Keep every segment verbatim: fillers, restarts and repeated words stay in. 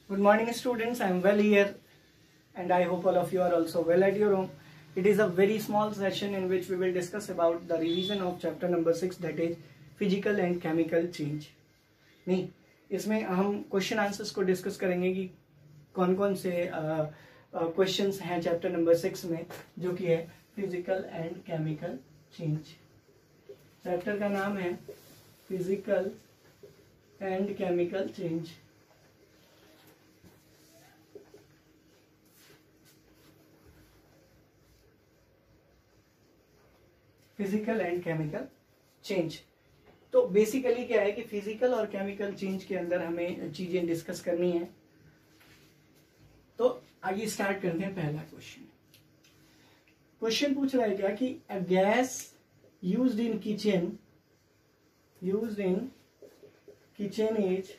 Good morning students, I am well here and I hope all of you are also well at your home. It is a very small session in which we will discuss about the revision of chapter number six, that is physical and chemical change. नहीं, इसमें हम question answers को discuss करेंगे कि कौन कौन से questions हैं चैप्टर नंबर सिक्स में, जो कि है physical and chemical change. Chapter का नाम है physical and chemical change. Physical and chemical change. तो बेसिकली क्या है कि फिजिकल और केमिकल चेंज के अंदर हमें चीजें डिस्कस करनी है. तो आगे स्टार्ट करते हैं. पहला क्वेश्चन क्वेश्चन पूछ रहा है क्या कि a gas used in kitchen used in kitchen is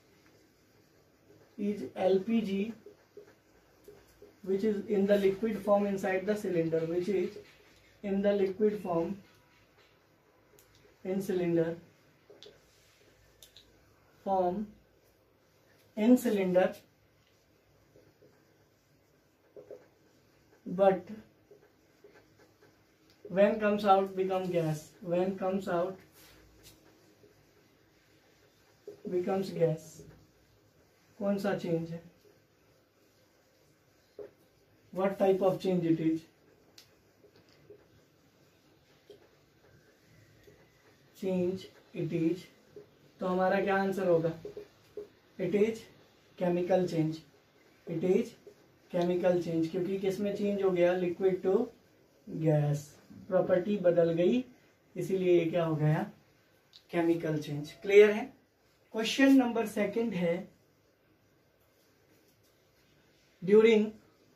is LPG which is in the liquid form inside the cylinder, which is in the liquid form in cylinder form in cylinder, but when comes out become gas, when comes out becomes gas. कौन सा change है? What type of change it is? Change it is. तो हमारा क्या answer होगा? It is chemical change. It is chemical change. क्योंकि किसमें change हो गया? Liquid to gas. प्रॉपर्टी बदल गई, इसीलिए ये क्या हो गया? Chemical change. क्लियर है? क्वेश्चन नंबर सेकंड है during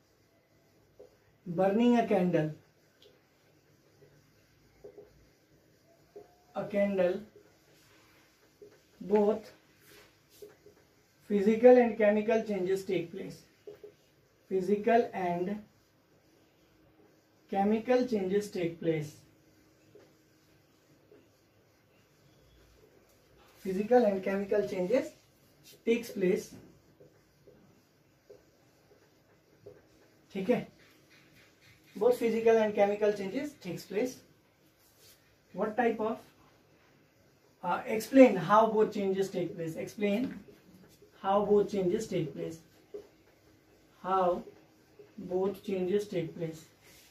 burning a candle a candle both physical and chemical changes take place. Physical and chemical changes take place. Physical and chemical changes takes place. ठीक है? Both physical and chemical changes takes place. What type of? Uh, explain how both changes take place. Explain how both changes take place. How both changes take place.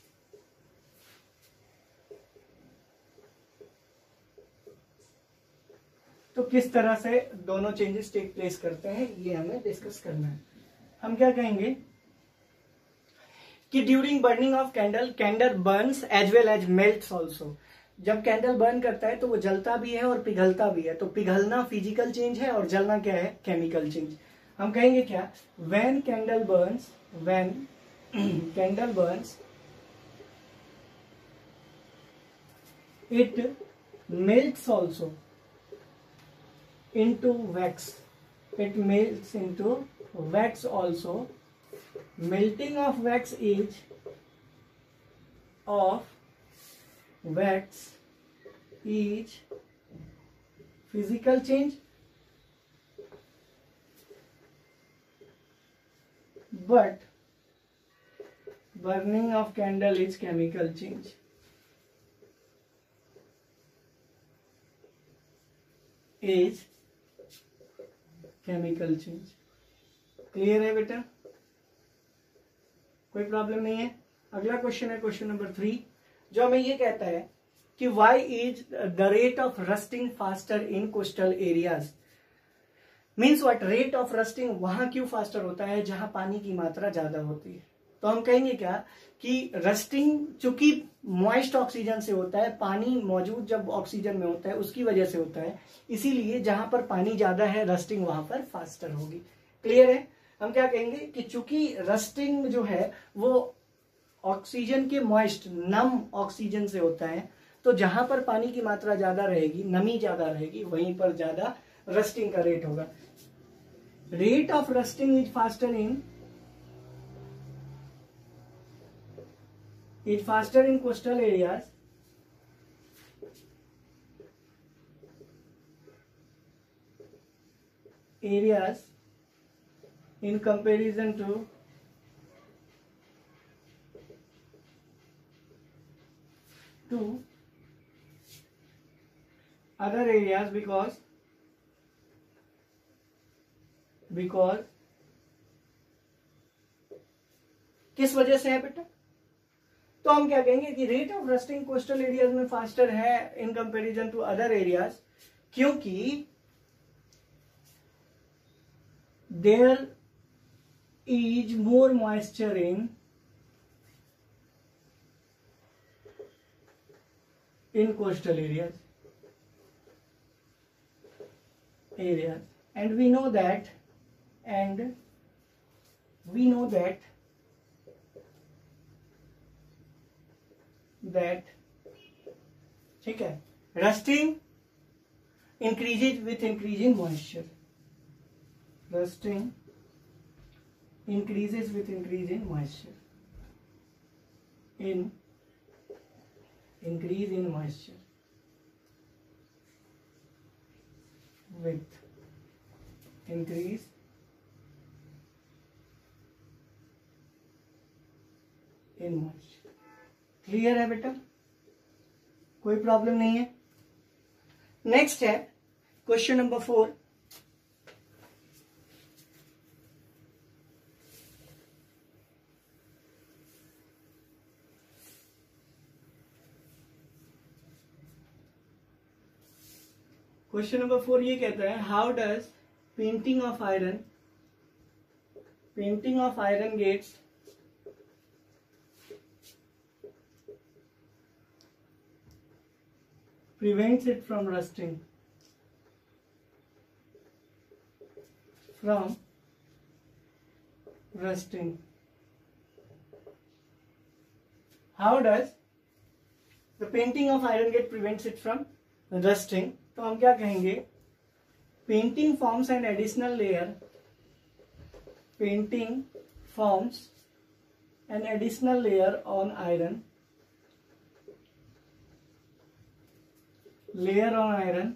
तो किस तरह से दोनों changes take place करते हैं, ये हमें discuss करना है. हम क्या कहेंगे कि during burning of candle candle burns as well as melts also. जब कैंडल बर्न करता है तो वो जलता भी है और पिघलता भी है. तो पिघलना फिजिकल चेंज है और जलना क्या है? Chemical change. हम कहेंगे क्या? When candle burns when candle burns it melts also into wax. It melts into wax also. Melting of wax is of wax is physical change, but burning of candle is chemical change. Is chemical change. Clear है बेटा? कोई problem नहीं है. अगला question है question number three, जो हमें ये कहता है कि why is the rate of rusting faster in coastal areas. Means what? Rate of rusting वहां क्यों फास्टर होता है जहां पानी की मात्रा ज्यादा होती है. तो हम कहेंगे क्या कि रस्टिंग चूंकि मॉइस्ट ऑक्सीजन से होता है, पानी मौजूद जब ऑक्सीजन में होता है उसकी वजह से होता है, इसीलिए जहां पर पानी ज्यादा है रस्टिंग वहां पर फास्टर होगी. क्लियर है? हम क्या कहेंगे कि चूंकि रस्टिंग जो है वो ऑक्सीजन के मॉइस्ट नम ऑक्सीजन से होता है, तो जहां पर पानी की मात्रा ज्यादा रहेगी, नमी ज्यादा रहेगी, वहीं पर ज्यादा रस्टिंग का रेट होगा. Rate of rusting is faster in is faster in coastal areas areas in comparison to to other areas because because किस वजह से है बेटा? तो हम क्या कहेंगे कि rate of rusting coastal areas में फास्टर है in comparison to other areas, क्योंकि there is more moisture in in coastal areas areas and we know that and we know that that ठीक है, rusting increases with increasing moisture, rusting increases with increasing moisture, in increase in moisture with increase in moisture. Clear है बेटा? कोई problem नहीं है। Next है question number four. Question number four ये कहता है how does painting of iron painting of iron gets prevents it from rusting from rusting how does the painting of iron gate prevents it from rusting? तो हम क्या कहेंगे, painting forms an additional layer painting forms an additional layer on iron layer on iron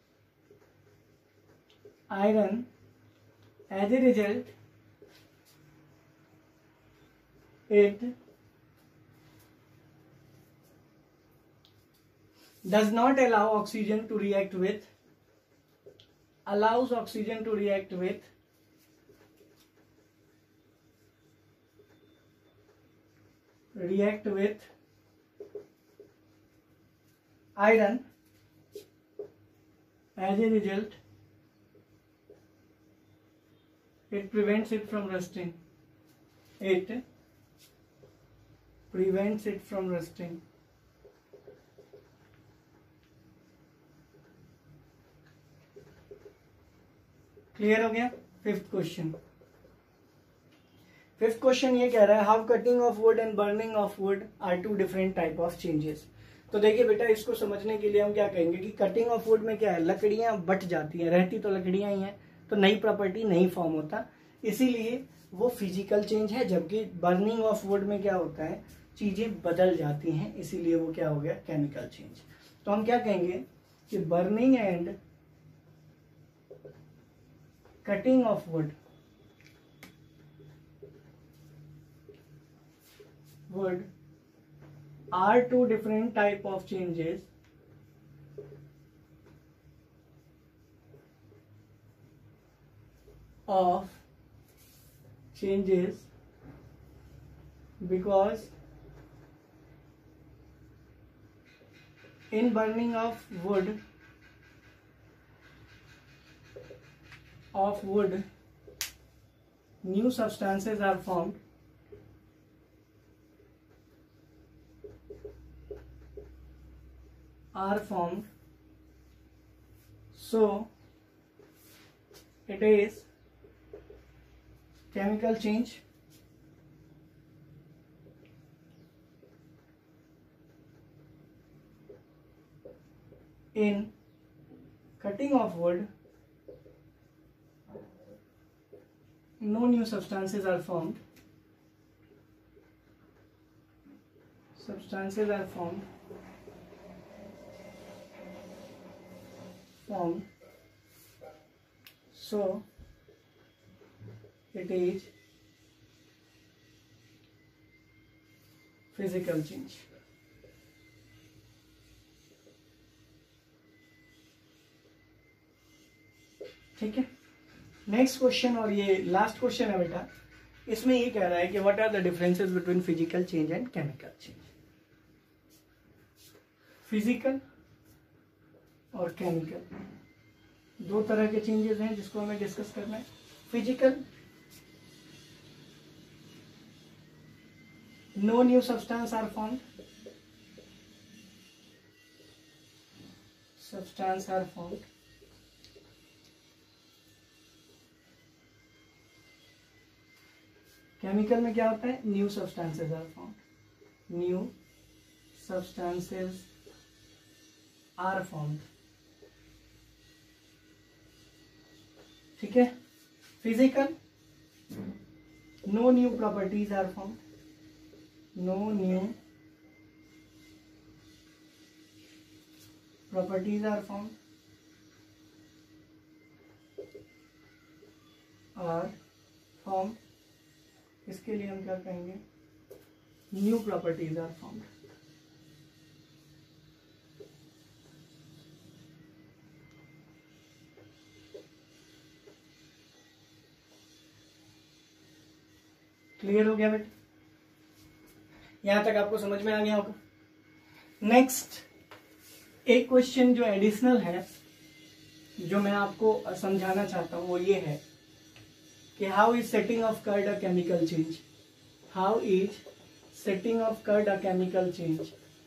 iron as a result it does not allow oxygen to react with allows oxygen to react with react with iron. As a result, it prevents it from rusting. It prevents it from rusting. Clear हो गया? Fifth question fifth question ये कह रहा है how cutting of wood and burning of wood are two different type of changes. तो देखिए बेटा, इसको समझने के लिए हम क्या कहेंगे कि कटिंग ऑफ वुड में क्या है, लकड़ियां बट जाती हैं, रहती तो लकड़ियां ही हैं, तो नई प्रॉपर्टी नहीं फॉर्म होता, इसीलिए वो फिजिकल चेंज है। जबकि बर्निंग ऑफ वुड में क्या होता है, चीजें बदल जाती हैं, इसीलिए वो क्या हो गया, केमिकल चेंज। तो हम क्या कहेंगे कि burning and cutting of wood wood are two different type of changes of changes because in burning of wood of wood new substances are formed are formed, so it is chemical change in cutting of wood no new substances are formed substances are formed formed so it is physical change. ठीक है, next question, और ये last question है बेटा। इसमें ये कह रहा है कि what are the differences between physical change and chemical change. Physical और केमिकल दो तरह के चेंजेस हैं जिसको हमें डिस्कस करना है। Physical, no new substance are formed, substance are formed. Chemical में क्या होता है, new substances are formed, new substances are formed. ठीक है, physical, no new properties are formed, no new properties are formed, are formed. इसके लिए हम क्या कहेंगे, new properties are formed. Clear हो गया बेटा, यहां तक आपको समझ में आ गया होगा। नेक्स्ट एक क्वेश्चन जो एडिशनल है, जो मैं आपको समझाना चाहता हूं, वो ये है कि how is setting of curd a chemical change. How is setting of curd a chemical change.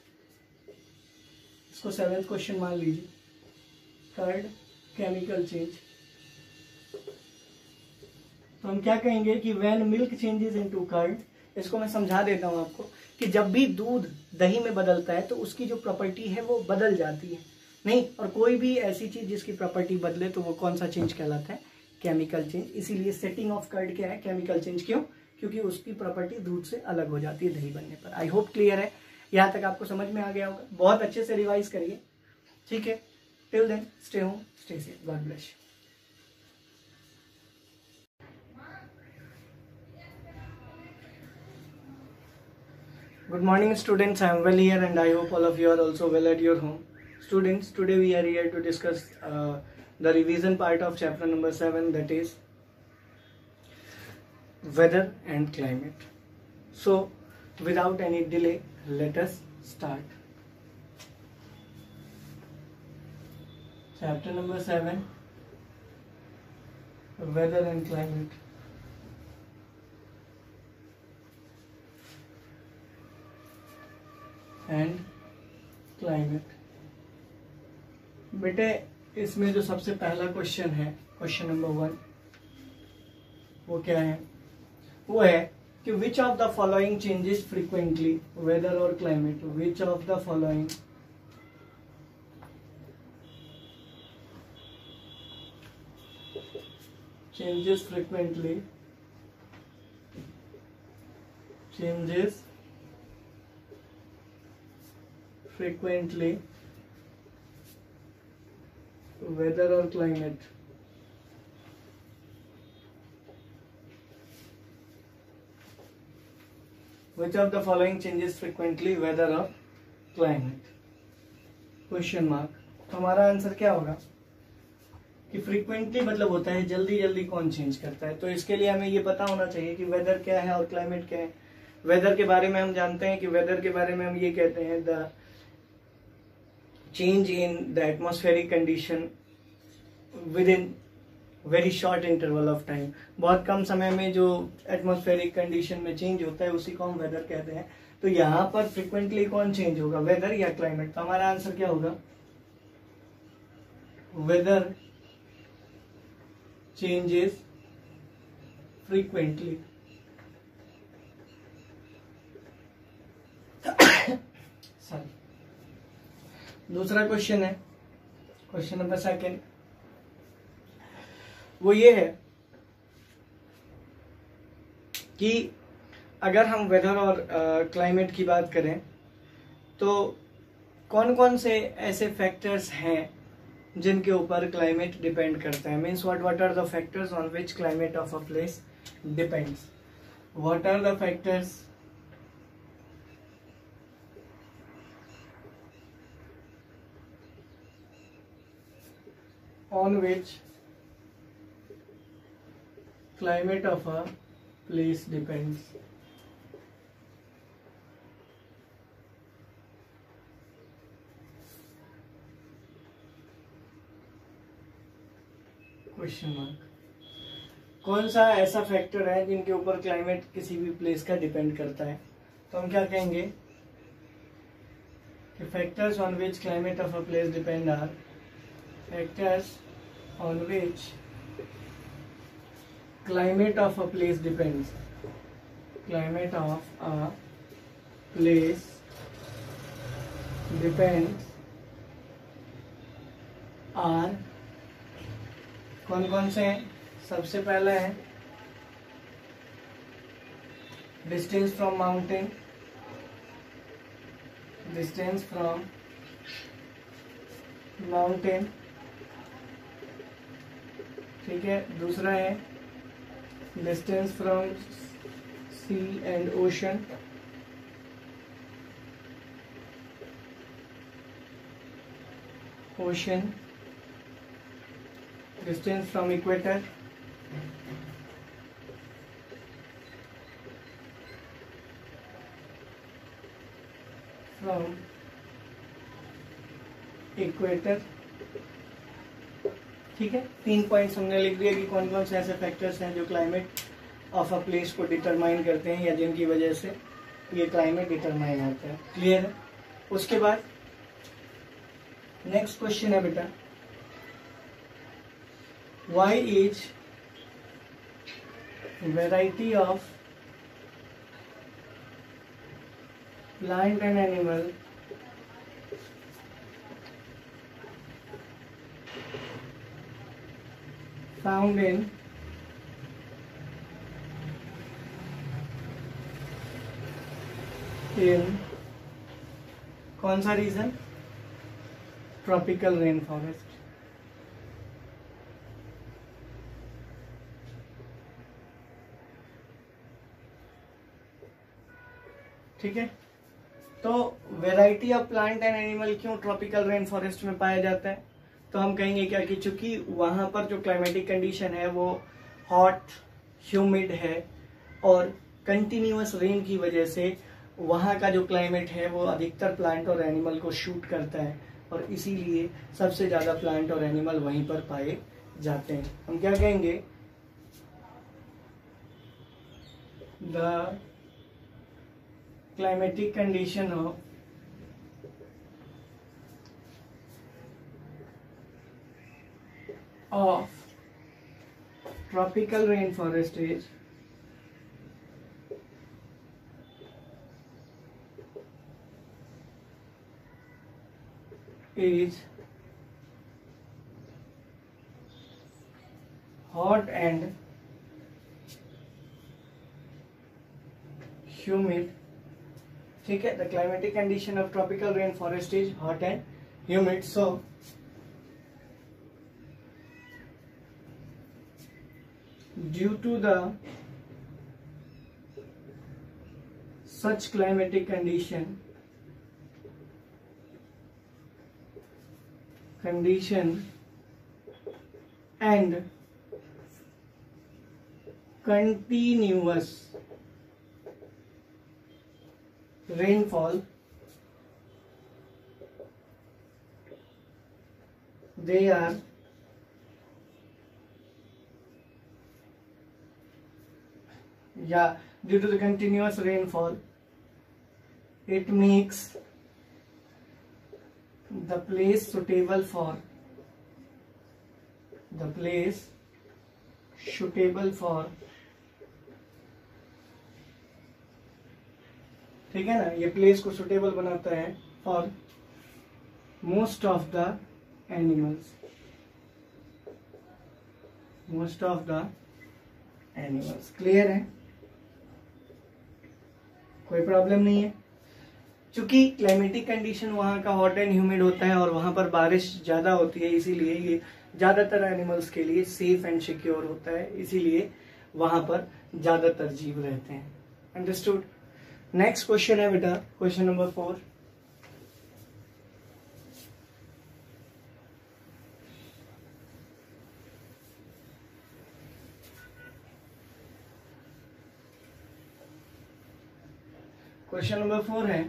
इसको सेवेंथ क्वेश्चन मान लीजिए, कर्ड केमिकल चेंज। तो हम क्या कहेंगे कि when milk changes into curd. इसको मैं समझा देता हूं आपको कि जब भी दूध दही में बदलता है तो उसकी जो प्रॉपर्टी है वो बदल जाती है, नहीं, और कोई भी ऐसी चीज जिसकी प्रॉपर्टी बदले तो वो कौन सा चेंज कहलाता है, केमिकल चेंज। इसीलिए सेटिंग ऑफ कर्ड क्या है, केमिकल चेंज। क्यों? क्योंकि उसकी प्रॉपर्टी दूध से अलग हो जाती है दही बनने पर। आई होप क्लियर है, यहां तक आपको समझ में आ गया होगा। बहुत अच्छे से रिवाइज करिए, ठीक है। Till then stay home, stay safe, God bless you. Good morning students, I am well here and I hope all of you are also well at your home. Students, today we are here to discuss uh, the revision part of chapter number seven, that is weather and climate. So without any delay, let us start. Chapter number seven, weather and climate. And climate. बेटे इसमें जो सबसे पहला question है, question number one, वो क्या है, वो है कि which of the following changes frequently, weather और climate, which of the following changes frequently changes frequently weather or climate। Which of the following changes frequently, weather or climate? Question mark. तो हमारा answer क्या होगा कि frequently मतलब होता है जल्दी जल्दी कौन चेंज करता है। तो इसके लिए हमें ये पता होना चाहिए कि वेदर क्या है और क्लाइमेट क्या है। वेदर के बारे में हम जानते हैं कि वेदर के बारे में हम ये कहते हैं the change in the atmospheric condition within very short interval of time। बहुत कम समय में जो एटमॉस्फेरिक कंडीशन में चेंज होता है उसी को हम वेदर कहते हैं। तो यहाँ पर फ्रीक्वेंटली कौन चेंज होगा, वेदर या क्लाइमेट? तो हमारा आंसर क्या होगा, वेदर चेंजेस फ्रीक्वेंटली। सॉरी, दूसरा क्वेश्चन है, क्वेश्चन नंबर सेकेंड, वो ये है कि अगर हम वेदर और क्लाइमेट uh, की बात करें तो कौन कौन से ऐसे फैक्टर्स हैं जिनके ऊपर क्लाइमेट डिपेंड करता है। Means what what are the factors on which climate of a place depends. What are the factors? On which climate of a place depends. Question mark. कौन सा ऐसा फैक्टर है जिनके ऊपर क्लाइमेट किसी भी प्लेस का डिपेंड करता है? तो हम क्या कहेंगे कि factors on which climate of a place depend are factors on which climate of a place depends. Climate of a place depends are. कौन कौन से हैं? सबसे पहला है distance from mountain. Distance from mountain, ठीक है. दूसरा है distance from sea and ocean. Ocean. Distance from equator. From equator. ठीक है. तीन पॉइंट्स हमने लिख दिया कि कौन कौन से ऐसे फैक्टर्स हैं जो क्लाइमेट ऑफ अ प्लेस को डिटरमाइन करते हैं या जिनकी वजह से ये क्लाइमेट डिटरमाइन होता है. क्लियर है? उसके बाद नेक्स्ट क्वेश्चन है बेटा, why is variety of plant and animal found in in कौन सा रीजन? Tropical rain forest. ठीक है. तो variety of plant and animal क्यों ट्रॉपिकल रेन फॉरेस्ट में पाया जाता है? तो हम कहेंगे क्या कि चूंकि वहां पर जो क्लाइमेटिक कंडीशन है वो हॉट, ह्यूमिड है और कंटिन्यूअस रेन की वजह से वहां का जो क्लाइमेट है वो अधिकतर प्लांट और एनिमल को शूट करता है और इसीलिए सबसे ज्यादा प्लांट और एनिमल वहीं पर पाए जाते हैं. हम क्या कहेंगे? The climatic condition of of tropical rainforest is is hot and humid. ठीक है. The climatic condition of tropical rain forest is hot and humid. So due to the such climatic condition condition and continuous rainfall, they are yeah due to the continuous rainfall it makes the place suitable for the place suitable for ठीक है ना. ये place को suitable बनाता है for most of the animals. Most of the animals. Clear है? कोई problem नहीं है. चूंकि क्लाइमेटिक कंडीशन वहां का हॉट एंड ह्यूमिड होता है और वहां पर बारिश ज्यादा होती है, इसीलिए ये ज्यादातर एनिमल्स के लिए सेफ एंड सिक्योर होता है. इसीलिए वहां पर ज्यादातर जीव रहते हैं। अंडरस्टूड। नेक्स्ट क्वेश्चन है बेटा question number four. Question number four है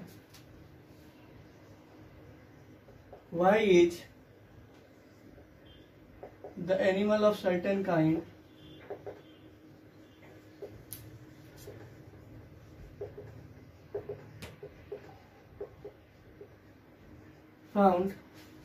why is the animal of certain kind found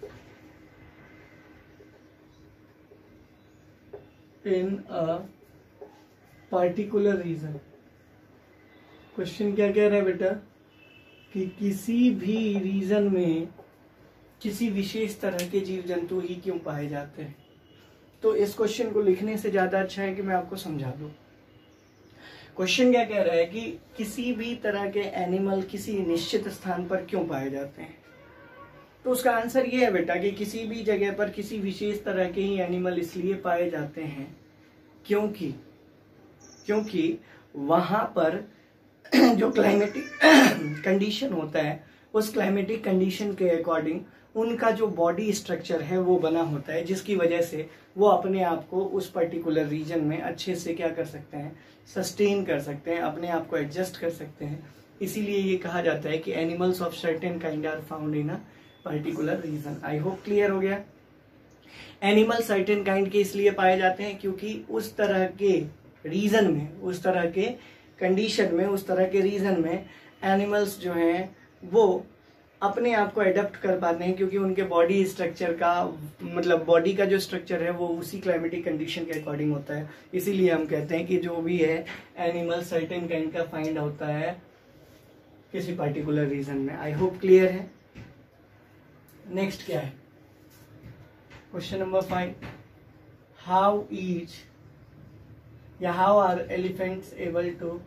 in a particular region। Question क्या कह रहा है बेटा कि किसी भी रीजन में किसी विशेष तरह के जीव जंतु ही क्यों पाए जाते हैं। तो इस क्वेश्चन को लिखने से ज्यादा अच्छा है कि मैं आपको समझा दूं। क्वेश्चन क्या कह रहा है कि किसी भी तरह के एनिमल किसी निश्चित स्थान पर क्यों पाए जाते हैं। तो उसका आंसर ये है बेटा कि किसी भी जगह पर किसी विशेष तरह के ही एनिमल इसलिए पाए जाते हैं क्योंकि क्योंकि वहां पर जो क्लाइमेटिक कंडीशन होता है उस क्लाइमेटिक कंडीशन के अकॉर्डिंग उनका जो बॉडी स्ट्रक्चर है वो बना होता है, जिसकी वजह से वो अपने आप को उस पर्टिकुलर रीजन में अच्छे से क्या कर सकते हैं, सस्टेन कर सकते हैं, अपने आप को एडजस्ट कर सकते हैं। इसीलिए ये कहा जाता है कि animals of certain kind are found in a particular region. I hope clear हो गया। एनिमल सर्टेन काइंड के इसलिए पाए जाते हैं क्योंकि उस तरह के रीजन में, उस तरह के कंडीशन में, उस तरह के रीजन में एनिमल्स जो हैं वो अपने आप को एडेप्ट कर पाते हैं, क्योंकि उनके बॉडी स्ट्रक्चर का मतलब बॉडी का जो स्ट्रक्चर है वो उसी क्लाइमेटिक कंडीशन के अकॉर्डिंग होता है। इसीलिए हम कहते हैं कि जो भी है एनिमल सर्टेन काइंड का फाइंड होता है किसी पर्टिकुलर रीजन में। आई होप क्लियर है। नेक्स्ट क्या है question number five. How is या how are elephants able to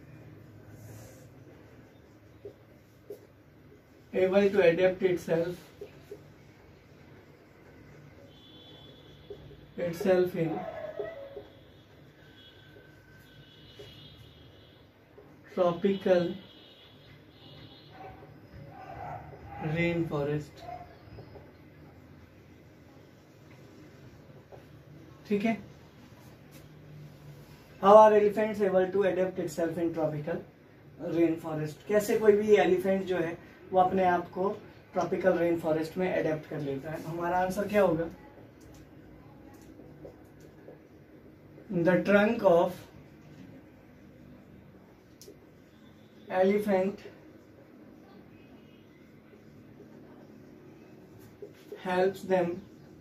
able to adapt itself itself in tropical rainforest। ठीक है। How are elephants able to adapt itself in tropical rainforest? कैसे कोई भी elephant जो है वो अपने आप को ट्रॉपिकल रेन फॉरेस्ट में अडेप्ट कर लेता है। हमारा आंसर क्या होगा? The trunk of elephant helps them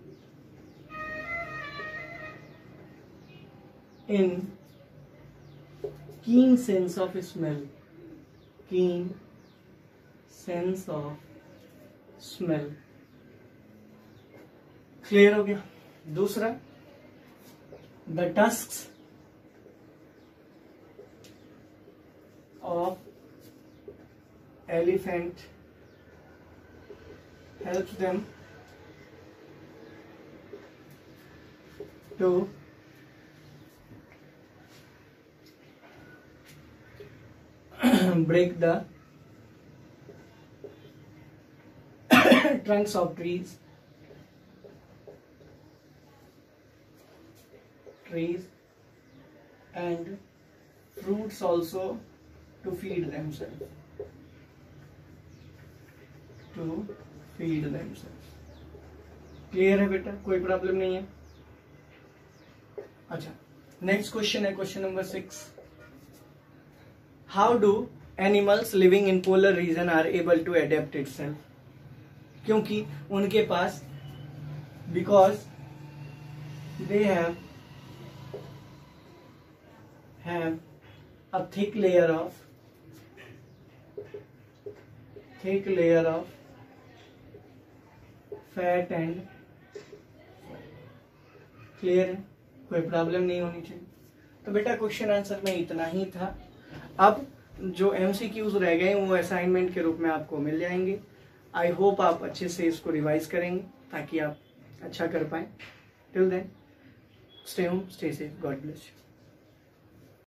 in keen sense of smell. Keen sense of smell. Clear हो गया। दूसरा, the tusks of elephant helps them to break the trunks of trees trees and fruits also to feed themselves to feed themselves। Clear है बेटा, कोई problem नहीं है। अच्छा, next question है question number six. How do animals living in polar region are able to adapt itself? क्योंकि उनके पास because they have have a thick layer of thick layer of fat and. Clear है, कोई problem नहीं होनी चाहिए। तो बेटा क्वेश्चन आंसर में इतना ही था। अब जो एमसीक्यूज रह गए वो असाइनमेंट के रूप में आपको मिल जाएंगे। आई होप आप अच्छे से इसको रिवाइज करेंगे ताकि आप अच्छा कर पाए। Till then stay home, stay safe, God bless you.